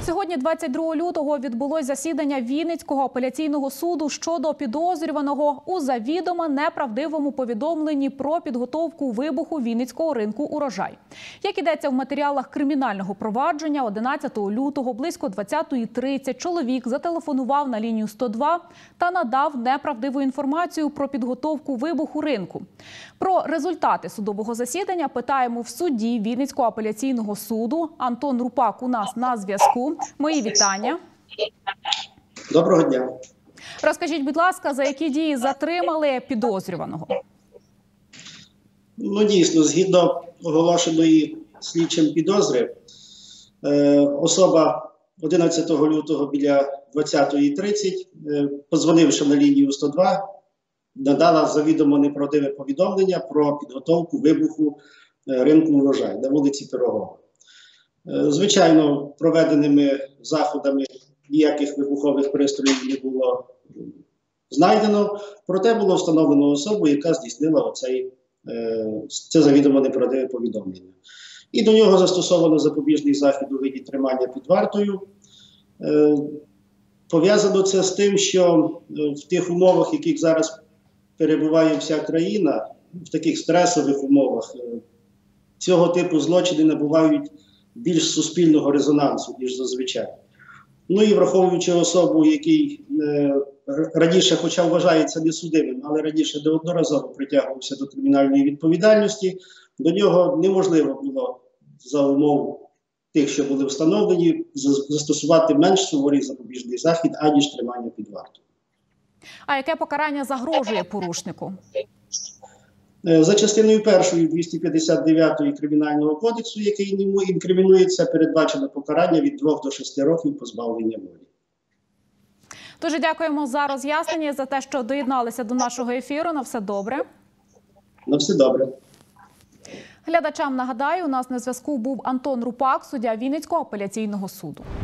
Сьогодні, 22 лютого, відбулось засідання Вінницького апеляційного суду щодо підозрюваного у завідомо неправдивому повідомленні про підготовку вибуху Вінницького ринку «Урожай». Як ідеться в матеріалах кримінального провадження, 11 лютого близько 20:30 чоловік зателефонував на лінію 102 та надав неправдиву інформацію про підготовку вибуху ринку. Про результати судового засідання питаємо в судді Вінницького апеляційного суду. Антон Рупак у нас на зв'язку. Мої вітання. Доброго дня. Розкажіть, будь ласка, за які дії затримали підозрюваного? Дійсно, згідно оголошеної слідчим підозри, особа 11 лютого біля 20:30, подзвонивши на лінію 102, надала завідомо неправдиве повідомлення про підготовку вибуху ринку «Урожай» на вулиці Пирогова. Звичайно, проведеними заходами ніяких вибухових пристроїв не було знайдено, проте було встановлено особу, яка здійснила це завідомо неправдиве повідомлення. І до нього застосовано запобіжний захід у виді тримання під вартою. Пов'язано це з тим, що в тих умовах, в яких зараз перебуває вся країна, в таких стресових умовах, цього типу злочини набувають більш суспільного резонансу, ніж зазвичай. І враховуючи особу, який раніше, хоча вважається несудимим, але раніше неодноразово притягувався до кримінальної відповідальності, до нього неможливо було за умов тих, що були встановлені, застосувати менш суворий запобіжний захід, аніж тримання під вартою. А яке покарання загрожує порушнику? За частиною 1 259 Кримінального кодексу, який йому інкримінується, передбачено покарання від 2 до 6 років позбавлення волі. Дуже дякуємо за роз'яснення, за те, що доєдналися до нашого ефіру. На все добре. На все добре. Глядачам нагадаю, у нас на зв'язку був Антон Рупак, суддя Вінницького апеляційного суду.